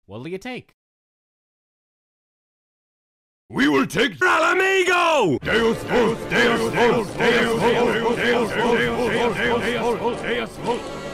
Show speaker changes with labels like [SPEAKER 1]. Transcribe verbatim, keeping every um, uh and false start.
[SPEAKER 1] What'll you take?
[SPEAKER 2] We will take Amigo! Deus Vult! Deus Vult! Deus Vult! Deus Vult! Deus Vult! Deus Vult! Deus Vult!